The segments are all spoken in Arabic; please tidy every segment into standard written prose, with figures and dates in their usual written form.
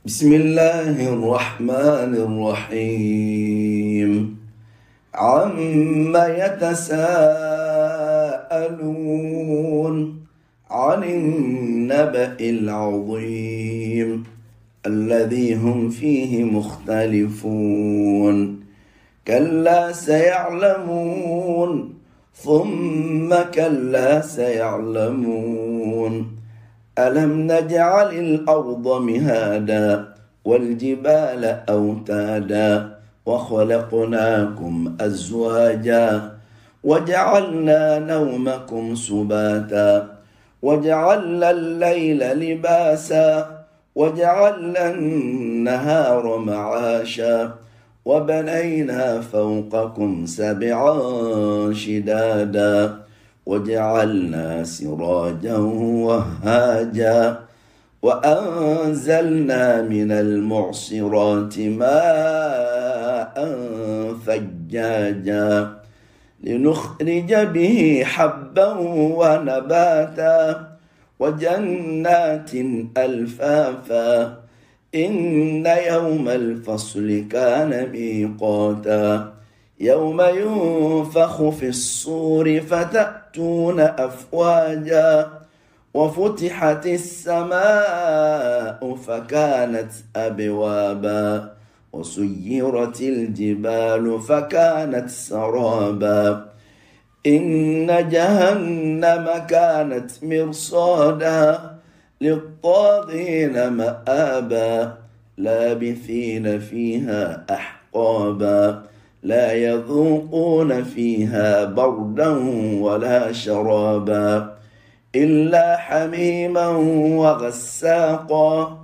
بسم الله الرحمن الرحيم. عما يتساءلون عن النبأ العظيم الذي هم فيه مختلفون. كلا سيعلمون ثم كلا سيعلمون. ألم نجعل الأرض مهادا والجبال أوتادا وخلقناكم أزواجا وجعلنا نومكم سباتا وجعلنا الليل لباسا وجعلنا النهار معاشا وبنينا فوقكم سبعا شدادا وجعلنا سراجا وهاجا وأنزلنا من المعصرات ماء ثجاجا لنخرج به حبا ونباتا وجنات ألفافا إن يوم الفصل كان ميقاتا يوم ينفخ في الصور فتأتون أفواجا وفتحت السماء فكانت أبوابا وسيرت الجبال فكانت سرابا إن جهنم كانت مرصادا للطاغين مآبا لابثين فيها أحقابا لا يذوقون فيها بردا ولا شرابا إلا حميما وغساقا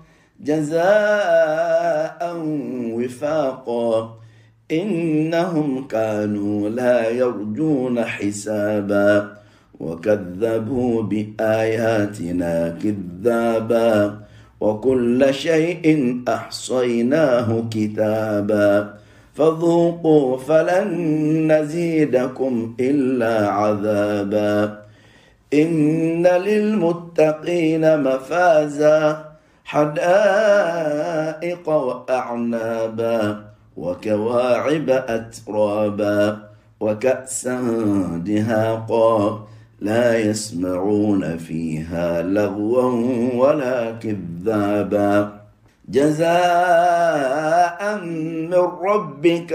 جزاء وفاقا إنهم كانوا لا يرجون حسابا وكذبوا بآياتنا كذابا وكل شيء أحصيناه كتابا فذوقوا فلن نزيدكم إلا عذابا إن للمتقين مفازا حدائق وأعنابا وكواعب أترابا وكأسا دهاقا لا يسمعون فيها لغوا ولا كذابا جزاء من ربك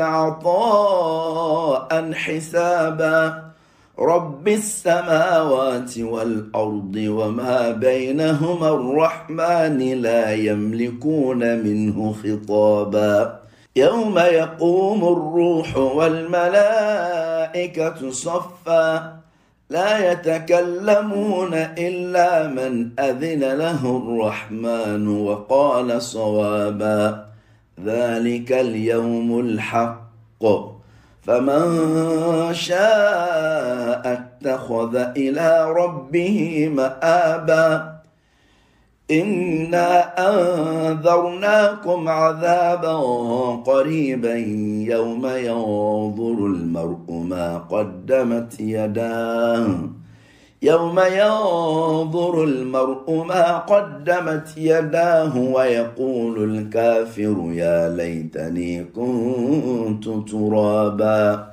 عطاء حسابا رب السماوات والأرض وما بينهما الرحمن لا يملكون منه خطابا يوم يقوم الروح والملائكة صفا لا يتكلمون إلا من أذن له الرحمن وقال صوابا ذلك اليوم الحق فمن شاء اتخذ إلى ربه مآبا إنا أنذرناكم عذابا قريبا يوم ينظر المرء ما قدمت يداه ويقول الكافر يا ليتني كنت ترابا